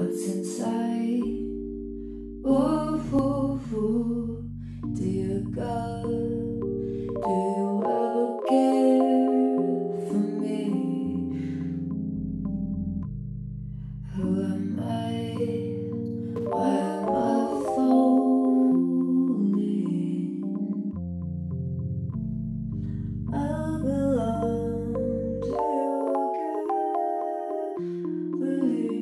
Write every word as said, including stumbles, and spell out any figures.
what's inside. Ooh, ooh, ooh. Dear God, do you ever care for me? Who am I? Why am I falling? I belong to your Catholic.